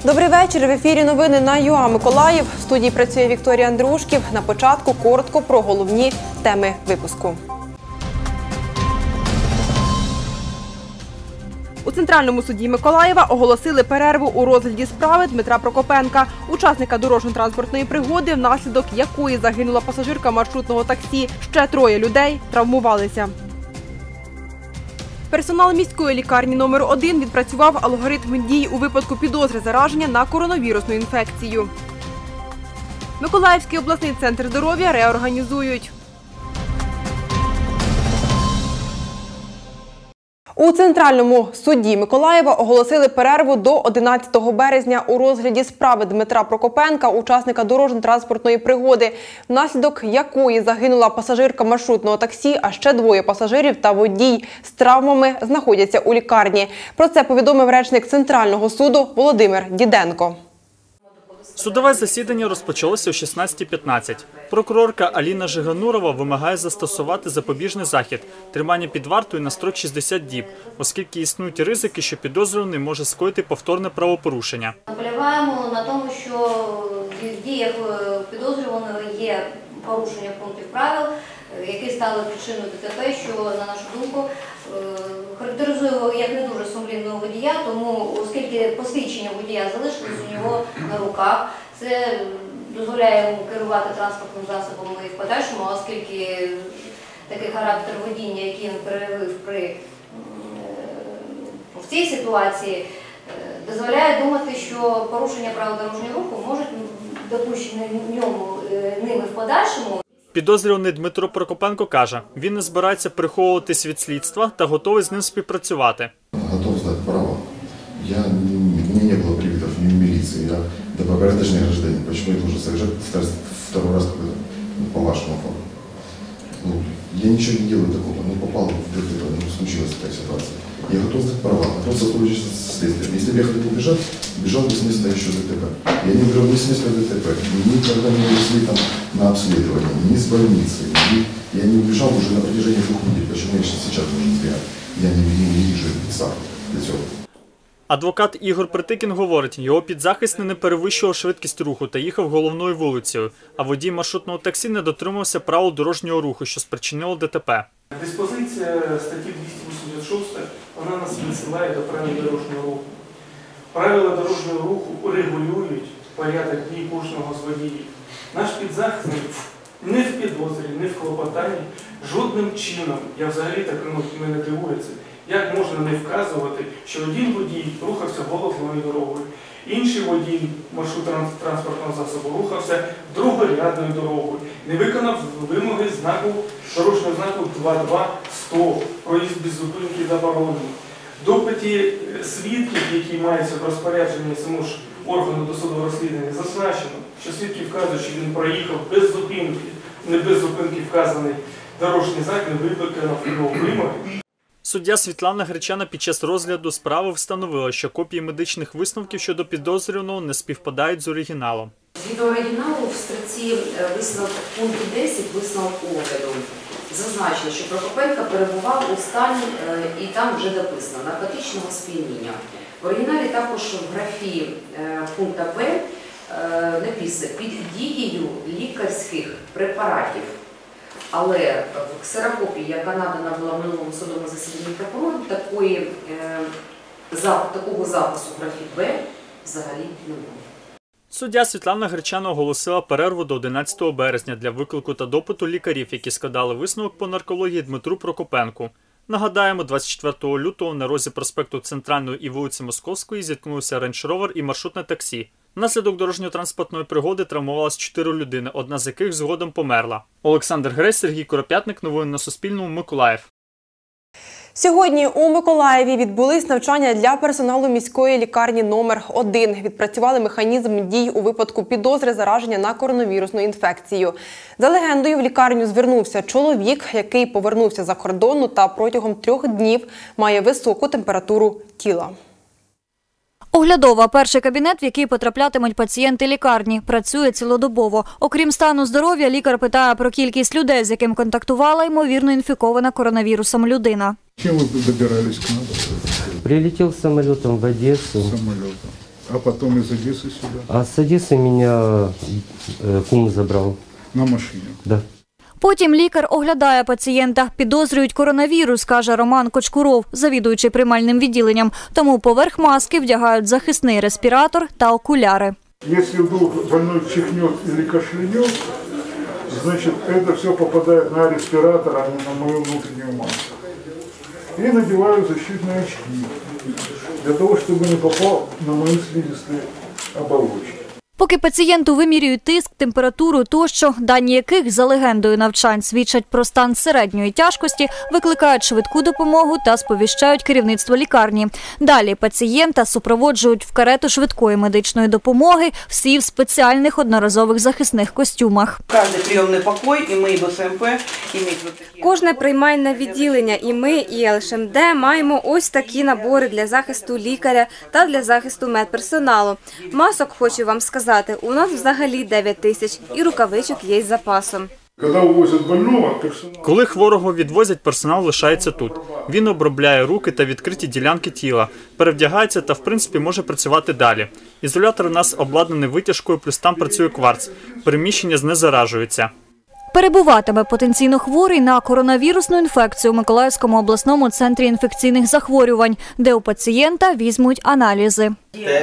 Добрий вечір. В ефірі новини на ЮА Миколаїв. В студії працює Вікторія Андрушків. На початку коротко про головні теми випуску. У Центральному суді Миколаєва оголосили перерву у розгляді справи Дмитра Прокопенка, учасника дорожньо-транспортної пригоди, внаслідок якої загинула пасажирка маршрутного таксі. Ще 3 людей травмувалися. Персонал міської лікарні номер 1 відпрацював алгоритм дій у випадку підозри зараження на коронавірусну інфекцію. Миколаївський обласний центр здоров'я реорганізують. У Центральному суді Миколаєва оголосили перерву до 11 березня у розгляді справи Дмитра Прокопенка, учасника дорожньо-транспортної пригоди, внаслідок якої загинула пасажирка маршрутного таксі, а ще 2 пасажирів та водій з травмами знаходяться у лікарні. Про це повідомив речник Центрального суду Володимир Діденко. Судове засідання розпочалося о 16:15. Прокурорка Аліна Жиганурова вимагає застосувати запобіжний захід – тримання під вартою на строк 60 діб, оскільки існують ризики, що підозрюваний може скоїти повторне правопорушення. Наполягаємо на тому, що в діях підозрюваного є порушення пунктів правил, які стали причиною ДТП, що, на нашу думку, характеризує його як не дуже сумлінного водія, тому оскільки посвідчення водія залишилось у нього на руках, це дозволяє йому керувати транспортним засобом і в подальшому, оскільки такий характер водіння, який він проявив в цій ситуації, дозволяє думати, що порушення правил дорожнього руху можуть допущені ними в подальшому. Підозрюваний Дмитро Прокопенко каже, він не збирається приховуватись від слідства та готовий з ним співпрацювати. Готов здати право. Мені не було привідів ні в міліції, я добропорядочний гражданин. Почему я должен совершать второй раз по вашему факту? Я ничего не делаю такого, попал в ДТП, случилась такая ситуация. Я готов сдать права, готов сотрудничать с следствием. Если бы я хотел убежать, бежал бы с места еще ДТП. Я не убежал ни с места ДТП, никогда не увезли там на обследование, ни с больницы. Я не убежал уже на протяжении 2 недель. Почему я сейчас должен сбегать? Я не вижу лица. Адвокат Ігор Притикін говорить, його підзахисний не перевищував швидкість руху та їхав головною вулицею, а водій маршрутного таксі не дотримувався правил дорожнього руху, що спричинило ДТП. Диспозиція статті 286, вона нас відсилає до правил дорожнього руху. Правила дорожнього руху регулюють порядок дій кожного з водіїв. Наш підзахисний не в підозрі, не в клопотанні, жодним чином, я взагалі так мене дивує це, як можна не вказувати, що один водій рухався головною дорогою, інший водій маршрутно-транспортного засобу рухався другорядною дорогою, не виконав вимоги дорожнього знаку 2.2.100, проїзд без зупинки заборонений. В допиті свідків, які маються в розпорядженні самого ж органу досудового розслідування, зазначено, що свідки вказують, що він проїхав без зупинки, не без зупинки вказаний дорожній знак, не виконав його вимоги. Суддя Світлана Гречана під час розгляду справи встановила, що копії медичних висновків щодо підозрюваного не співпадають з оригіналом. Від оригіналу в статті висновку пункту 10 висновок огляду зазначено, що Прокопенко перебував у стані, і там вже написано, наркотичного сп'яніння. В оригіналі також в графі пункту Б написано «під дією лікарських препаратів». Але в ксерокопії, яка надана була в минулому судовому засіданні прокурору, такого запису в графі Б взагалі не було. Суддя Світлана Гречана оголосила перерву до 11 березня для виклику та допиту лікарів, які складали висновок по наркології Дмитру Прокопенку. Нагадаємо, 24 лютого на розі проспекту Центральної і вулиці Московської зіткнулися Range Rover і маршрутне таксі. Внаслідок дорожньо-транспортної пригоди травмувалось 4 людини, одна з яких згодом померла. Олександр Гресь, Сергій Коропятник. Новини на Суспільному. Миколаїв. Сьогодні у Миколаєві відбулись навчання для персоналу міської лікарні номер 1. Відпрацювали механізм дій у випадку підозри зараження на коронавірусну інфекцію. За легендою, в лікарню звернувся чоловік, який повернувся за кордону та протягом 3 днів має високу температуру тіла. Оглядова – перший кабінет, в який потраплятимуть пацієнти лікарні. Працює цілодобово. Окрім стану здоров'я, лікар питає про кількість людей, з яким контактувала ймовірно інфікована коронавірусом людина. Чим ви добирались к нам? Прилетел самолетом в Одессу. А потом из Одессы сюда? А с Одессы меня кум забрал. На машине? Да. Потім лікар оглядає пацієнта. Підозрюють коронавірус, каже Роман Кочкуров, завідуючий приймальним відділенням. Тому поверх маски вдягають захисний респіратор та окуляри. Если вдруг больной чихнет или кашлянет, значит это все попадает на респиратор, а не на мою внутреннюю маску. И надеваю защитные очки, для того, чтобы не попал на мои слизистые оболочки. Поки пацієнту вимірюють тиск, температуру тощо, дані яких, за легендою навчань, свідчать про стан середньої тяжкості, викликають швидку допомогу та сповіщають керівництво лікарні. Далі пацієнта супроводжують в карету швидкої медичної допомоги, всі в спеціальних одноразових захисних костюмах. Кожен прийомний покой, і ми, і БСМП, Кожне приймальне відділення, і ми, і ЛШМД маємо ось такі набори для захисту лікаря та для захисту медперсоналу. Масок, хочу вам сказати, у нас взагалі 9 тисяч, і рукавичок є з запасом. Коли хворого відвозять, персонал лишається тут. Він обробляє руки та відкриті ділянки тіла, перевдягається та, в принципі, може працювати далі. Ізолятор у нас обладнаний витяжкою, плюс там працює кварц. Приміщення знезаражується. Перебуватиме потенційно хворий на коронавірусну інфекцію у Миколаївському обласному центрі інфекційних захворювань, де у пацієнта візьмуть аналізи.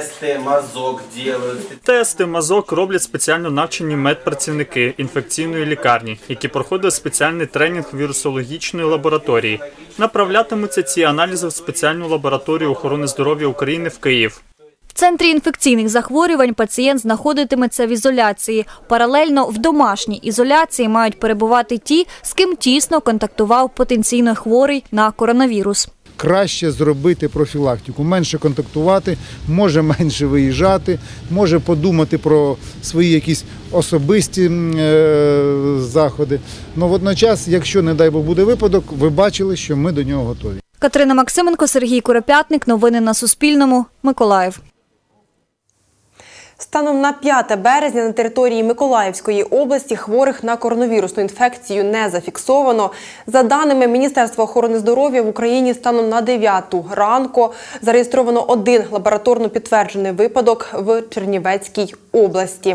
Тести мазок роблять спеціально навчені медпрацівники інфекційної лікарні, які проходили спеціальний тренінг вірусологічної лабораторії. Направлятимуться ці аналізи в спеціальну лабораторію охорони здоров'я України в Київ. В центрі інфекційних захворювань пацієнт знаходитиметься в ізоляції. Паралельно в домашній ізоляції мають перебувати ті, з ким тісно контактував потенційно хворий на коронавірус. Краще зробити профілактику, менше контактувати, може менше виїжджати, може подумати про свої якісь особисті заходи. Но водночас, якщо, не дай Бог, буде випадок, ви бачили, що ми до нього готові. Катерина Максименко, Сергій Куропятник. Новини на Суспільному. Миколаїв. Станом на 5 березня на території Миколаївської області хворих на коронавірусну інфекцію не зафіксовано. За даними Міністерства охорони здоров'я, в Україні станом на 9 ранку зареєстровано 1 лабораторно підтверджений випадок в Чернівецькій області.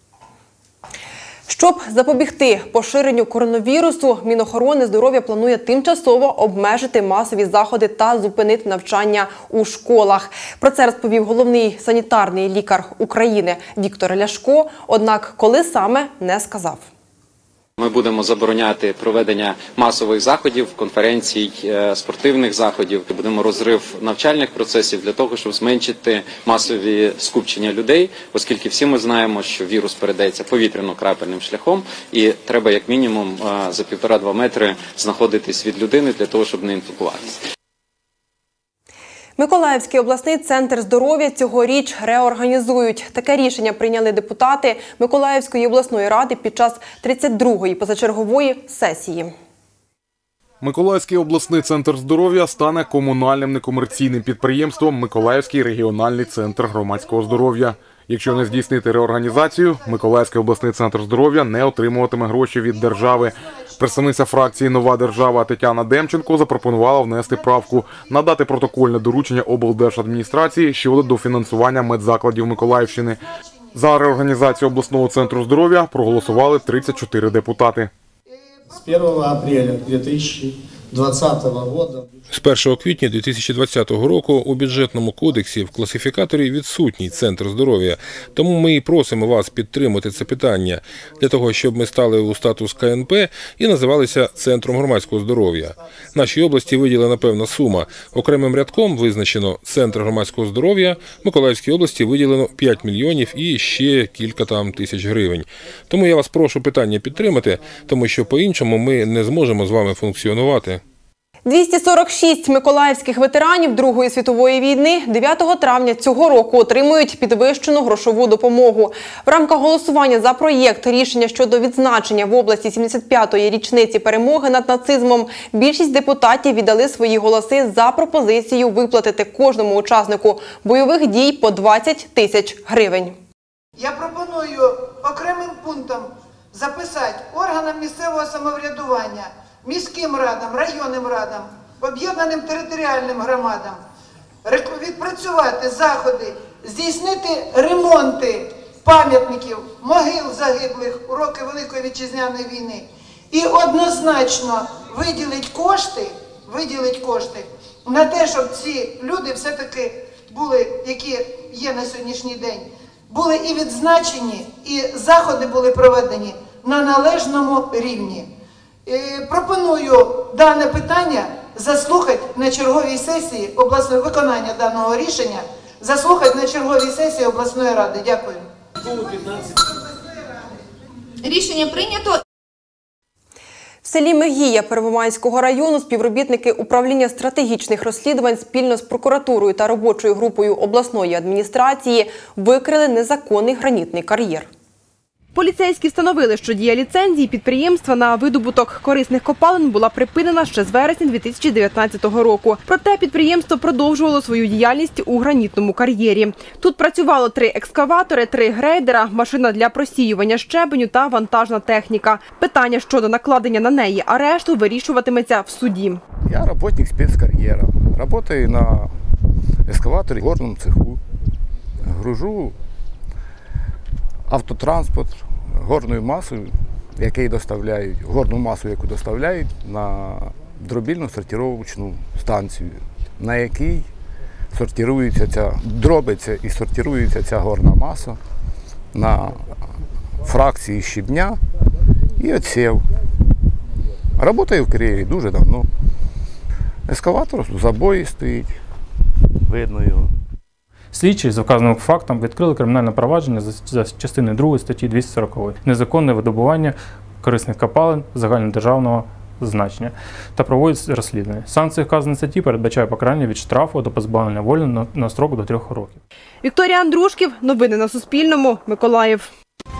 Щоб запобігти поширенню коронавірусу, Мінохорони здоров'я планує тимчасово обмежити масові заходи та зупинити навчання у школах. Про це розповів головний санітарний лікар України Віктор Ляшко, однак коли саме – не сказав. Ми будемо забороняти проведення масових заходів, конференцій, спортивних заходів. Будемо розрив навчальних процесів для того, щоб зменшити масові скупчення людей, оскільки всі ми знаємо, що вірус передається повітряно-крапельним шляхом і треба як мінімум за 1,5-2 метри знаходитись від людини для того, щоб не інфікуватися. Миколаївський обласний центр здоров'я цьогоріч реорганізують. Таке рішення прийняли депутати Миколаївської обласної ради під час 32-ї позачергової сесії. Миколаївський обласний центр здоров'я стане комунальним некомерційним підприємством Миколаївський регіональний центр громадського здоров'я. Якщо не здійснити реорганізацію, Миколаївський обласний центр здоров'я не отримуватиме гроші від держави. Представниця фракції «Нова держава» Тетяна Демченко запропонувала внести правку, надати протокольне доручення облдержадміністрації щодо дофінансування медзакладів Миколаївщини. За реорганізацію обласного центру здоров'я проголосували 34 депутати. З 1 апреля 2020 року. З 1 квітня 2020 року у бюджетному кодексі в класифікаторі відсутній центр здоров'я. Тому ми і просимо вас підтримати це питання для того, щоб ми стали у статус КНП і називалися Центром громадського здоров'я. Нашій області виділена певна сума. Окремим рядком визначено Центр громадського здоров'я, Миколаївській області виділено 5 мільйонів і ще кілька тисяч гривень. Тому я вас прошу питання підтримати, тому що по-іншому ми не зможемо з вами функціонувати. 246 миколаївських ветеранів Другої світової війни 9 травня цього року отримують підвищену грошову допомогу. В рамках голосування за проєкт рішення щодо відзначення в області 75-ї річниці перемоги над нацизмом більшість депутатів віддали свої голоси за пропозицію виплатити кожному учаснику бойових дій по 20 тисяч гривень. Я пропоную окремим пунктом записати органам місцевого самоврядування, міським радам, районним радам, об'єднаним територіальним громадам відпрацювати заходи здійснити ремонти пам'ятників, могил загиблих у роки Великої Вітчизняної війни і однозначно виділить кошти на те, щоб ці люди все-таки були, які є на сьогоднішній день, були і відзначені, і заходи були проведені на належному рівні. Пропоную дане питання заслухати на черговій сесії обласної, виконання даного рішення, заслухати на черговій сесії обласної ради. Дякую. Рішення прийнято. В селі Мегія Первомайського району співробітники управління стратегічних розслідувань спільно з прокуратурою та робочою групою обласної адміністрації викрили незаконний гранітний кар'єр. Поліцейські встановили, що дія ліцензії підприємства на видобуток корисних копалин була припинена ще з вересня 2019 року. Проте підприємство продовжувало свою діяльність у гранітному кар'єрі. Тут працювало 3 екскаватори, 3 грейдера, машина для просіювання щебеню та вантажна техніка. Питання щодо накладення на неї арешту вирішуватиметься в суді. Я працівник спецкар'єра. Працюю на екскаваторі в горному цеху. Гружу автотранспорт горною масою, горну масу, яку доставляють на дробільну сортировочну станцію, на якій дробиться і сортирується ця горна маса на фракції щебня і відсів. Працюю в кар'єрі дуже давно. Ескаватор в забої стоїть, видно його. Слідчі за вказаним фактом відкрили кримінальне провадження за частиною 2 статті 240 «Незаконне видобування корисних копалин загальнодержавного значення» та проводять розслідування. Санкції вказаної статті передбачає покарання від штрафу до позбавлення волі на строк до 3 років. Вікторія Андрушків. Новини на Суспільному. Миколаїв.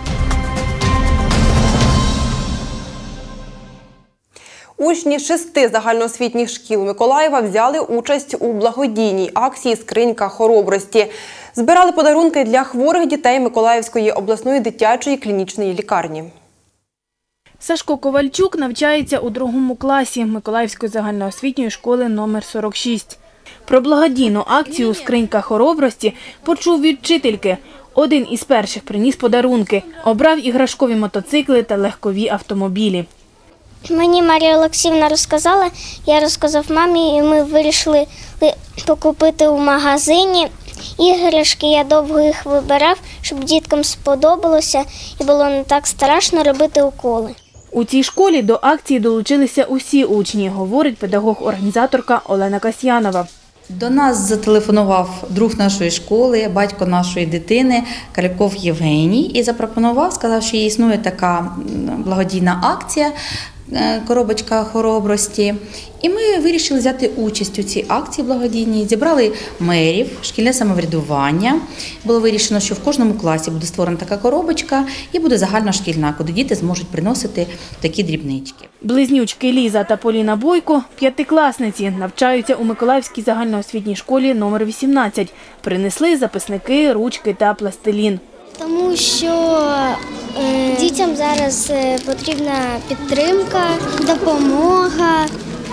Учні 6 загальноосвітніх шкіл Миколаєва взяли участь у благодійній акції «Скринька хоробрості». Збирали подарунки для хворих дітей Миколаївської обласної дитячої клінічної лікарні. Сашко Ковальчук навчається у 2 класі Миколаївської загальноосвітньої школи номер 46. Про благодійну акцію «Скринька хоробрості» почув від вчительки. Один із перших приніс подарунки. Обрав іграшкові мотоцикли та легкові автомобілі. Мені Марія Олексіївна розказала, я розказав мамі, і ми вирішили покупити у магазині іграшки. Я довго їх вибирав, щоб діткам сподобалося і було не так страшно робити уколи. У цій школі до акції долучилися усі учні, говорить педагог-організаторка Олена Касьянова. До нас зателефонував друг нашої школи, батько нашої дитини, Каляков Євгеній, і запропонував, сказав, що існує така благодійна акція «Коробочка хоробрості». І ми вирішили взяти участь у цій акції благодійній. Зібрали мерів, шкільне самоврядування. Було вирішено, що в кожному класі буде створена така коробочка і буде загальношкільна, куди діти зможуть приносити такі дрібнички. Близнючки Ліза та Поліна Бойко, 5-класниці, навчаються у Миколаївській загальноосвітній школі номер 18. Принесли записники, ручки та пластилін. Тому що дітям зараз потрібна підтримка, допомога.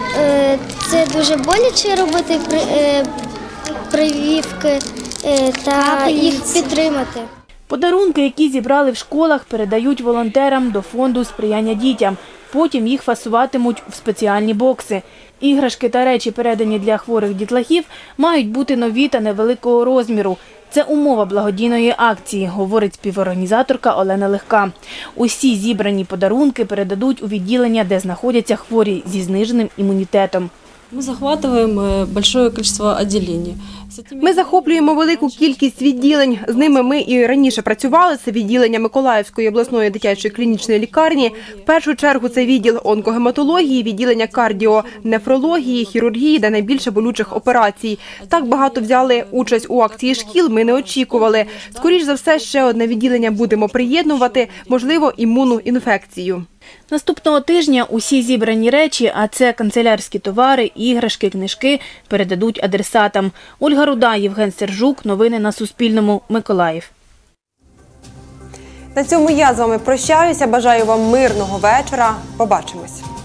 Це дуже боляче робити прививки та їх підтримати. Подарунки, які зібрали в школах, передають волонтерам до фонду сприяння дітям. Потім їх фасуватимуть в спеціальні бокси. Іграшки та речі, передані для хворих дітлахів, мають бути нові та невеликого розміру. Це умова благодійної акції, говорить співорганізаторка Олена Легка. Усі зібрані подарунки передадуть у відділення, де знаходяться хворі зі зниженим імунітетом. Ми захоплюємо велике кількість відділень. Ми захоплюємо велику кількість відділень. З ними ми і раніше працювали. Це відділення Миколаївської обласної дитячої клінічної лікарні. В першу чергу це відділ онкогематології, відділення кардіонефрології, хірургії, де найбільше болючих операцій. Так багато взяли участь у акції шкіл ми не очікували. Скоріш за все, ще одне відділення будемо приєднувати, можливо, імунну інфекцію. Наступного тижня усі зібрані речі, а це канцелярські товари, іграшки, книжки, передадуть адресатам. Ольга Руда, Євген Сержук. Новини на Суспільному. Миколаїв. На цьому я з вами прощаюся. Бажаю вам мирного вечора. Побачимось.